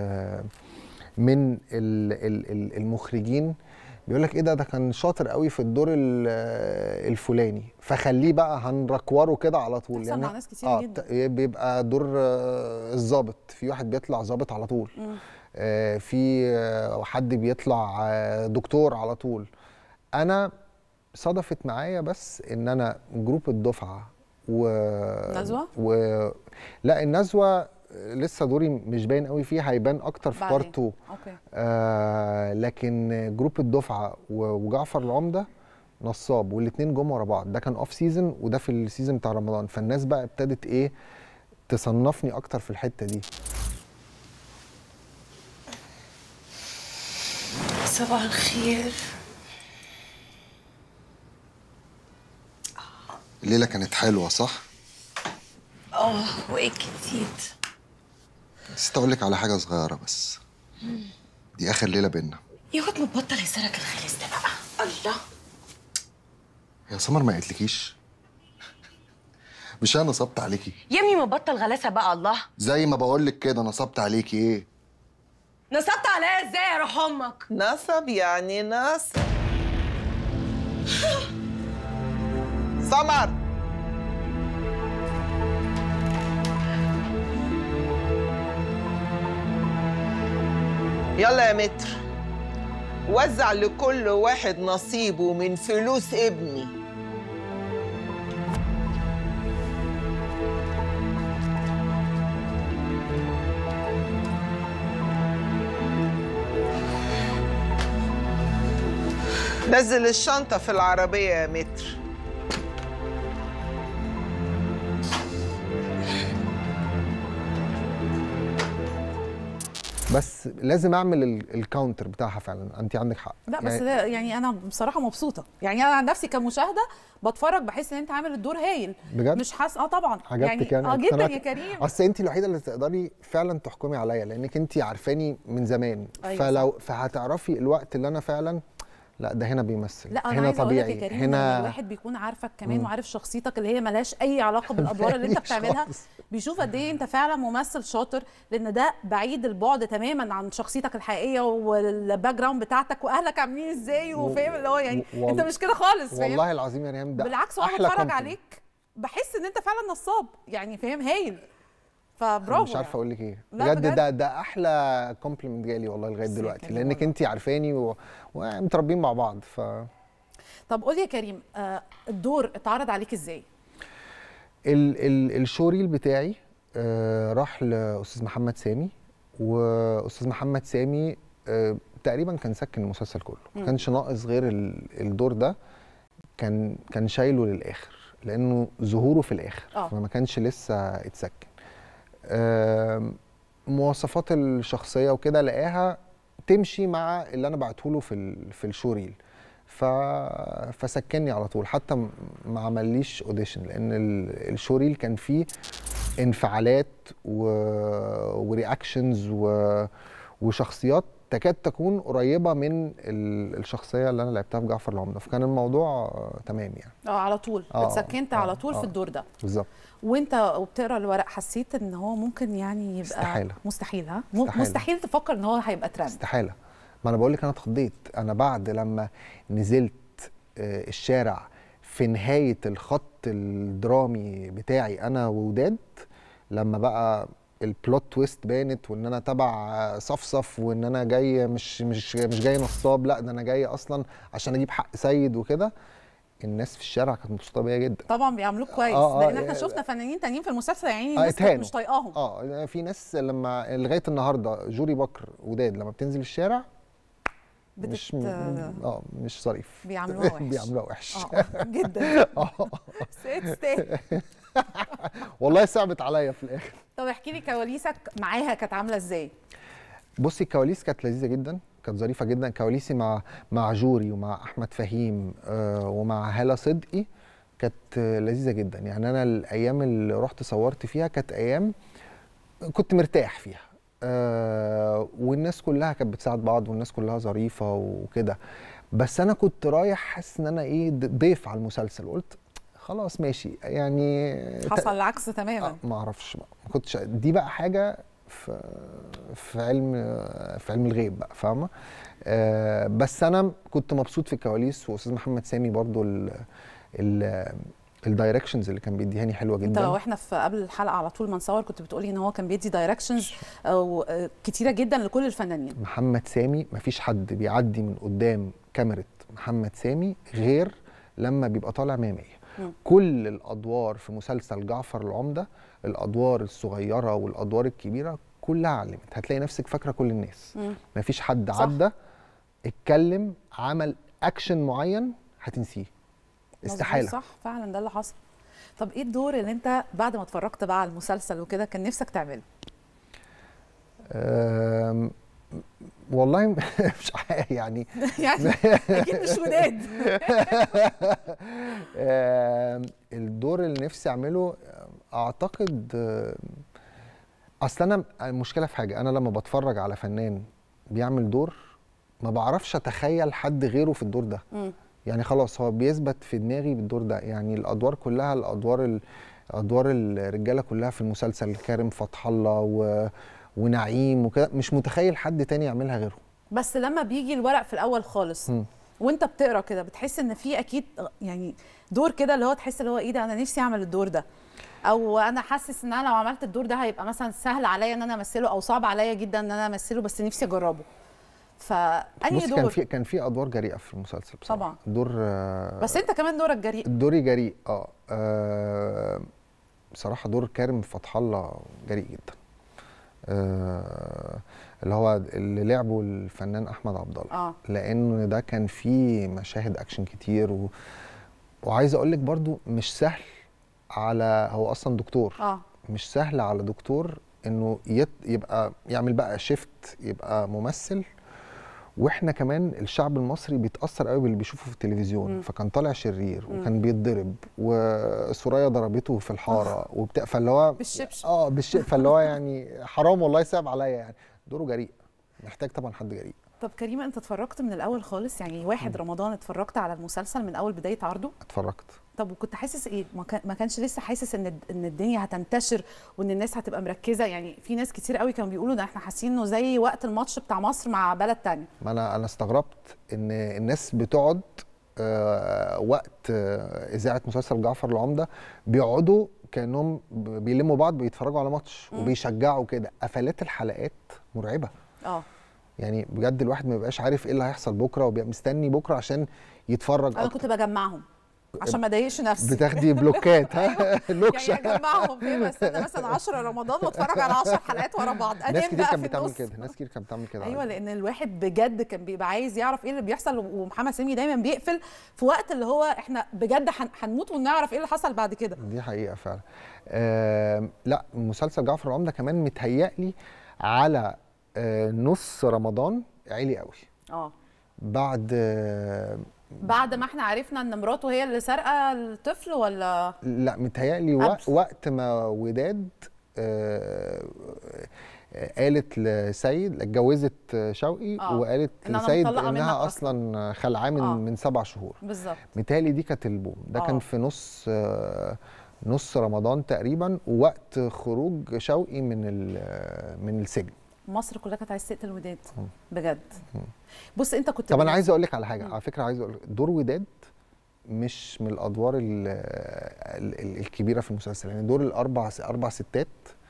من المخرجين بيقول لك ايه ده ده كان شاطر قوي في الدور الفلاني، فخليه بقى هنركوره كده على طول. يعني مع ناس كتير آه جدا بيبقى دور الضابط، في واحد بيطلع ضابط على طول، آه في آه حد بيطلع آه دكتور على طول. انا صدفت معايا بس ان انا جروب الدفعه و نزوه و لا النزوه لسه دوري مش باين قوي فيه، هيبان اكتر في بارت اتنين. اوكي. آه لكن جروب الدفعه وجعفر العمده نصاب، والاثنين جم ورا بعض، ده كان اوف سيزون وده في السيزون بتاع رمضان، فالناس بقى ابتدت ايه تصنفني اكتر في الحته دي. صباح الخير. الليله كانت حلوه صح؟ اه وايه جديد؟ نسيت اقول لك على حاجه صغيره بس. دي اخر ليله بينا. يا واد مبطل يسرك الخليس ده بقى. الله يا سمر ما قالتلكيش؟ مش انا نصبت عليكي؟ يا ابني مبطل غلاسه بقى. الله زي ما بقول لك كده نصبت عليكي. ايه نصبت عليا ازاي يا روح امك؟ نصب يعني نصب. سمر يلا يا متر، وزع لكل واحد نصيبه من فلوس ابني. نزل الشنطة في العربية يا متر. بس لازم اعمل الكاونتر بتاعها فعلا، انت عندك حق. لا بس يعني, يعني انا بصراحه مبسوطه، يعني انا عن نفسي كمشاهده بتفرج بحس ان انت عامل الدور هايل بجد، مش حاسس اه طبعا عجبتك يعني اه جدا يا كريم. اصل انت الوحيده اللي تقدري فعلا تحكمي عليا لانك انت عارفاني من زمان. أيوة فلو صح. فهتعرفي الوقت اللي انا فعلا لا ده هنا بيمثل، لا هنا طبيعي. يا كريم هنا الواحد بيكون عارفك كمان وعارف شخصيتك اللي هي ملهاش اي علاقه بالادوار اللي انت بتعملها، بيشوف قد ايه انت فعلا ممثل شاطر، لان ده بعيد البعد تماما عن شخصيتك الحقيقيه والباك جراوند بتاعتك واهلك عاملين ازاي، وفاهم اللي هو يعني و... انت مش كده خالص. فاهم والله العظيم يا ريم، ده بالعكس وانا بتفرج عليك بحس ان انت فعلا نصاب، يعني فاهم هايل، فبرافو. مش عارفه اقول لك ايه بجد, بجد ده ده احلى كومبلمنت جالي والله لغايه دلوقتي، لانك انت عارفاني ومتربيين مع بعض. ف طب قول لي يا كريم، آه الدور اتعرض عليك ازاي؟ ال ال الشوريل بتاعي آه راح لاستاذ محمد سامي، واستاذ محمد سامي آه تقريبا كان سكن المسلسل كله، ما كانش ناقص غير الدور ده، كان كان شايله للاخر لانه ظهوره في الاخر أوه. فما كانش لسه اتسكن. آه مواصفات الشخصيه وكده لقاها تمشي مع اللي انا بعته له في في الشوريل، ف... فسكنني على طول، حتى ما عمليش اوديشن، لان الشوريل كان فيه انفعالات و... ورياكشنز و... وشخصيات تكاد تكون قريبه من الشخصيه اللي انا لعبتها في جعفر العمدة، فكان الموضوع تمام يعني. اه على طول آه اتسكنت آه على طول آه في الدور ده بالظبط. وانت وبتقرا الورق حسيت ان هو ممكن يعني يبقى استحالة. مستحيل ها استحالة. مستحيل تفكر ان هو هيبقى ترند؟ استحاله. ما انا بقول لك انا اتخضيت، انا بعد لما نزلت الشارع في نهايه الخط الدرامي بتاعي انا ووداد، لما بقى البلوت تويست بانت وان انا تبع صفصف وان انا جاي مش مش مش جاي نصاب، لا ده انا جاي اصلا عشان اجيب حق سيد وكده، الناس في الشارع كانت مبسوطه بيا جدا. طبعا بيعملوك كويس آه لان احنا شفنا فنانين تانيين في المسلسل يعني آه الناس مش طايقاهم. اه في ناس لما لغايه النهارده جوري بكر وداد لما بتنزل الشارع بتت... مش اه مش ظريف، بيعملوها وحش بيعملوها وحش اه جدا اه ستيل والله صعبت عليا في الاخر. طب احكي لي كواليسك معاها كانت عامله ازاي؟ بصي الكواليس كانت لذيذه جدا، كانت ظريفه جدا. كواليسي مع مع جوري ومع احمد فهيم آه ومع هالة صدقي كانت لذيذه جدا، يعني انا الايام اللي رحت صورت فيها كانت ايام كنت مرتاح فيها آه والناس كلها كانت بتساعد بعض والناس كلها ظريفه وكده، بس انا كنت رايح حاسس ان انا ايه ضيف على المسلسل، قلت خلاص ماشي يعني. حصل العكس تماما. آه ما اعرفش بقى، ما كنتش دي بقى حاجه في في علم في علم الغيب بقى، فاهمه؟ آه بس انا كنت مبسوط في الكواليس، واستاذ محمد سامي برضو ال ال الدايركشنز اللي كان بيديهاني حلوه جدا. انت لو احنا في قبل الحلقه على طول ما نصور كنت بتقولي ان هو كان بيدي دايركشنز كتيره جدا لكل الفنانين. محمد سامي مفيش حد بيعدي من قدام كاميرا محمد سامي غير لما بيبقى طالع مية مية. كل الادوار في مسلسل جعفر العمدة، الادوار الصغيره والادوار الكبيره كلها علمت، هتلاقي نفسك فاكره كل الناس. مم. مفيش حد صح. عدى اتكلم عمل اكشن معين هتنسيه، استحاله. صح فعلا ده اللي حصل. طب ايه الدور اللي انت بعد ما اتفرجت بقى على المسلسل وكده كان نفسك تعمله؟ أم... والله مش يعني يعني اكيد مش وداد. الدور اللي نفسي اعمله اعتقد اصل انا المشكله في حاجه، انا لما بتفرج على فنان بيعمل دور ما بعرفش اتخيل حد غيره في الدور ده. م. يعني خلاص هو بيثبت في دماغي بالدور ده، يعني الادوار كلها الادوار ادوار الرجاله كلها في المسلسل، كريم فتح الله و ونعيم وكده، مش متخيل حد تاني يعملها غيره. بس لما بيجي الورق في الاول خالص م. وانت بتقرا كده بتحس ان في اكيد يعني دور كده اللي هو تحس اللي هو ايه ده انا نفسي اعمل الدور ده، او انا حاسس ان انا لو عملت الدور ده هيبقى مثلا سهل عليا ان انا امثله او صعب عليا جدا ان انا امثله بس نفسي اجربه. فانهي دور؟ كان في كان في ادوار جريئه في المسلسل بصراحه. طبعا دور بس انت كمان دورك جريء. دوري جريء اه, آه بصراحه دور كريم فتح الله جريء جدا. آه اللي هو اللي لعبه الفنان احمد عبد الله، اه لان ده كان فيه مشاهد اكشن كتير و... وعايز اقول لك برضو مش سهل على، هو اصلا دكتور، اه مش سهل على دكتور انه يت... يبقى يعمل بقى شيفت يبقى ممثل، واحنا كمان الشعب المصري بيتاثر قوي باللي بيشوفه في التلفزيون. مم. فكان طالع شرير وكان بيتضرب وسوريا ضربته في الحاره وبتاع، فاللي هو بالشبشب اه بالشبشب، فاللي هو يعني حرام والله صعب عليا، يعني دوره جريء، محتاج طبعا حد جريء. طب كريمه انت اتفرجت من الاول خالص يعني واحد مم. رمضان اتفرجت على المسلسل من اول بدايه عرضه؟ اتفرجت. طب وكنت حاسس ايه؟ ما كانش لسه حاسس ان ان الدنيا هتنتشر وان الناس هتبقى مركزه؟ يعني في ناس كتير قوي كانوا بيقولوا ده احنا حاسين انه زي وقت الماتش بتاع مصر مع بلد تاني. ما انا انا استغربت ان الناس بتقعد آه وقت آه اذاعه مسلسل جعفر العمده بيقعدوا كانهم بيلموا بعض بيتفرجوا على ماتش وبيشجعوا كده. قفلات الحلقات مرعبه. اه يعني بجد الواحد ما بيبقاش عارف ايه اللي هيحصل بكره وبيبقى مستني بكره عشان يتفرج. انا كنت بجمعهم عشان ما اضايقش نفسي. بتاخدي بلوكات ها؟ لوكشه يعني اجمعهم فين، استنى مثلا عشرة رمضان واتفرج على عشر حلقات ورا بعض. ناس كتير كانت بتعمل كده، ناس كتير كانت بتعمل كده. ايوه لان الواحد بجد كان بيبقى عايز يعرف ايه اللي بيحصل، ومحمد سامي دايما بيقفل في وقت اللي هو احنا بجد هنموت ونعرف ايه اللي حصل بعد كده. دي حقيقه فعلا. آه لا مسلسل جعفر العمده كمان متهيألي على آه نص رمضان عالي قوي. اه بعد آه بعد ما احنا عرفنا ان مراته هي اللي سارقه الطفل ولا لا؟ متهيألي وقت, وقت ما وداد آه قالت لسيد، اتجوزت شوقي آه. وقالت إن لسيد انها اصلا خلعاه من آه. من سبع شهور بالظبط. متهيألي دي كانت البوم ده. آه. كان في نص آه نص رمضان تقريبا، ووقت خروج شوقي من من السجن. مصر كلها كانت عايزه تقتل وداد بجد. بص انت كنت طب انا عايز اقول لك على حاجه. مم. على فكره عايز اقول دور وداد مش من الادوار ال ال الكبيره في المسلسل، يعني دور الاربع اربع ستات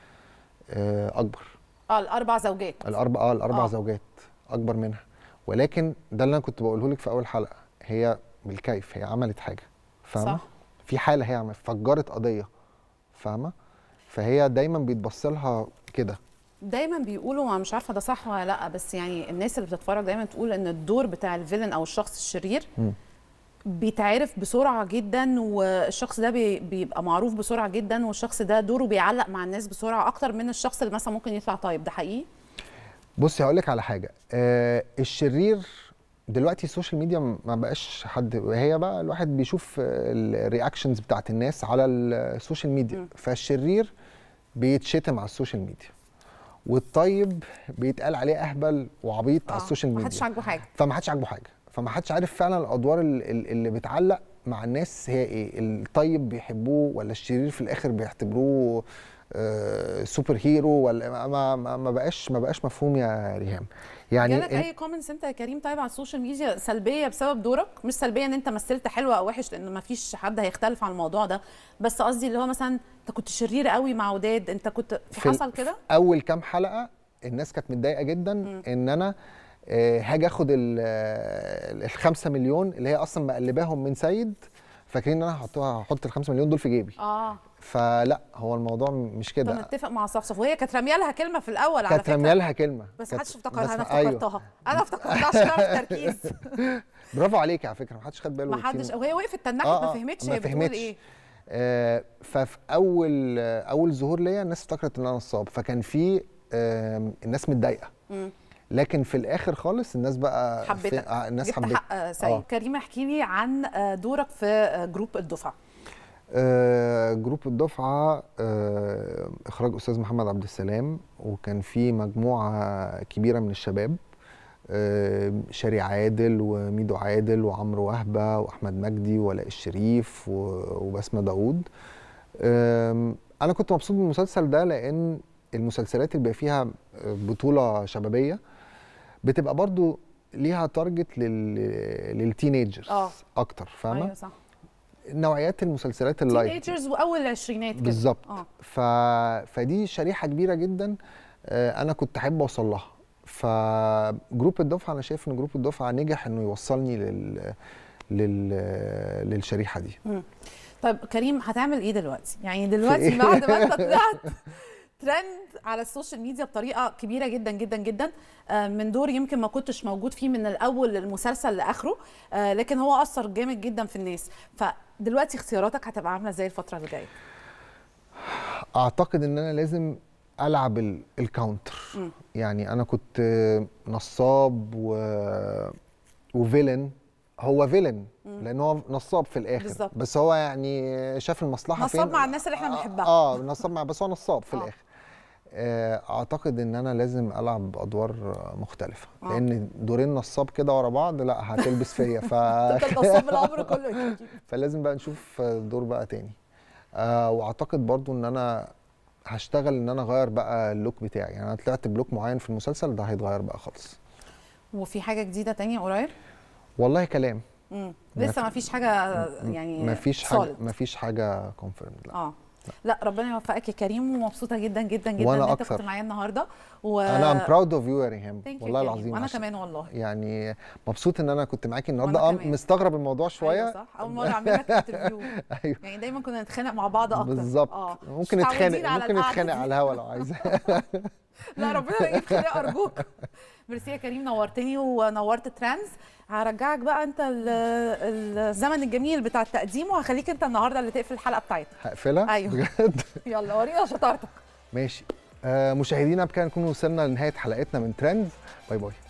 اكبر. اه الاربع زوجات الاربع اه الاربع آه. زوجات اكبر منها، ولكن ده اللي انا كنت بقوله لك في اول حلقه، هي بالكيف هي عملت حاجه، فاهمه؟ صح. في حاله هي عملت فجرت قضيه، فاهمه؟ فهي دايما بيتبص لها كده. دايما بيقولوا، ما مش عارفه ده صح ولا لا، بس يعني الناس اللي بتتفرج دايما تقول ان الدور بتاع الفيلن او الشخص الشرير م. بيتعرف بسرعه جدا، والشخص ده بي بيبقى معروف بسرعه جدا، والشخص ده دوره بيعلق مع الناس بسرعه اكتر من الشخص اللي مثلا ممكن يطلع طيب. ده حقيقي؟ بصي هقول لك على حاجه. آه الشرير دلوقتي السوشيال ميديا ما بقاش حد، هي بقى الواحد بيشوف الرياكشنز بتاعت الناس على السوشيال ميديا. م. فالشرير بيتشتم على السوشيال ميديا، والطيب بيتقال عليه اهبل وعبيط آه. على السوشيال ميديا. ما حدش عاجبه حاجه. فما حدش عاجبه حاجه، فما حدش عارف فعلا الادوار اللي بتعلق مع الناس هي ايه. الطيب بيحبوه ولا الشرير في الاخر بيعتبروه آه سوبر هيرو، ولا ما, ما, ما بقاش ما بقاش مفهوم يا ريهام. يعني جالك اي كومنتس انت يا كريم طيب على السوشيال ميديا سلبيه بسبب دورك؟ مش سلبيه ان انت مثلت حلو او وحش، لان ما فيش حد هيختلف عن الموضوع ده، بس قصدي اللي هو مثلا انت كنت شرير قوي مع وداد، انت كنت في حصل كده؟ اول كام حلقه الناس كانت متضايقه جدا م. ان انا آه هاجي اخد الخمسة مليون اللي هي اصلا مقلباهم من سيد، فاكرين ان انا هحطها هحط الخمسة مليون دول في جيبي. اه فلا هو الموضوع مش كده. فنتفق مع صفصف، وهي كانت راميه لها كلمه في الاول على فكره، كانت راميه لها كلمه بس محدش افتكرها. انا افتكرتها. أيوه. انا افتكرتها عشان اعرف التركيز. برافو عليكي على فكره، محدش خد باله. محدش، وهي وقفت تنحت آه ما فهمتش هي بتقول ايه. آه ففي اول آه اول ظهور ليا الناس افتكرت ان انا نصاب، فكان في آه الناس متضايقه، لكن في الاخر خالص الناس بقى حبتك. آه الناس حبتك. حق سيد. آه. كريمه احكي لي عن دورك في جروب الدفعه. آه جروب الدفعه آه اخراج استاذ محمد عبد السلام، وكان في مجموعه كبيره من الشباب، آه شاري عادل وميدو عادل وعمرو وهبه واحمد مجدي ولاء الشريف وبسمه داوود. آه انا كنت مبسوط بالمسلسل ده، لان المسلسلات اللي بيبقى فيها بطوله شبابيه بتبقى برضو ليها تارجت لل للتينيجرز اه اكتر، فاهمه؟ ايوه صح. نوعيات المسلسلات اللايت تينيجرز واول العشرينات كده بالظبط. اه ف... فدي شريحه كبيره جدا آه انا كنت احب اوصل لها. فجروب الدفعه انا شايف ان جروب الدفعه نجح انه يوصلني لل لل للشريحه دي. مم. طيب كريم هتعمل ايه دلوقتي؟ يعني دلوقتي بعد ما انت طلعت ترند على السوشيال ميديا بطريقه كبيره جدا جدا جدا، من دور يمكن ما كنتش موجود فيه من الاول المسلسل لاخره، لكن هو اثر جامد جدا في الناس. فدلوقتي اختياراتك هتبقى عامله ازاي الفتره اللي جايه؟ اعتقد ان انا لازم العب ال- الكاونتر. م. يعني انا كنت نصاب و وفيلن. هو فيلن لان هو نصاب في الاخر بالزبط. بس هو يعني شاف المصلحه فين. نصاب مع الناس اللي احنا بنحبها. اه نصاب مع بس هو نصاب في آه. الاخر. اعتقد ان انا لازم العب ادوار مختلفه آه. لان دورين نصاب كده ورا بعض لا هتلبس فيا ف نصاب العمر كله. فلازم بقى نشوف دور بقى تاني. آه واعتقد برضو ان انا هشتغل ان انا اغير بقى اللوك بتاعي. يعني انا طلعت بلوك معين في المسلسل ده هيتغير بقى خالص. وفي حاجه جديده تانية قريب؟ والله كلام. امم لسه ما فيش حاجه يعني ما فيش حاجه ما فيش حاجه كونفيرم. لا اه لا ربنا يوفقك يا كريم، ومبسوطه جدا جدا جدا ان انت كنت معايا النهارده و... انا ام براود اوف يو يا ريهام والله العظيم. وانا كمان والله يعني مبسوط ان انا كنت معاكي النهارده. اه مستغرب الموضوع شويه. ايوه صح، اول مره اعمل لك انترفيو. ايوه يعني دايما كنا نتخانق مع بعض اكتر. بالظبط اه ممكن نتخانق ممكن نتخانق على الهوا لو عايزه. لا ربنا يجيب خير ارجوك. ميرسي يا كريم، نورتني ونورت ترانز. هرجعك بقى انت الزمن الجميل بتاع التقديم، وهخليك انت النهارده اللي تقفل الحلقه بتاعتنا. هقفلها؟ ايوه بجد؟ يلا ورينا شطارتك. ماشي. آه مشاهدينا بكده نكون وصلنا لنهايه حلقتنا من ترند. باي باي.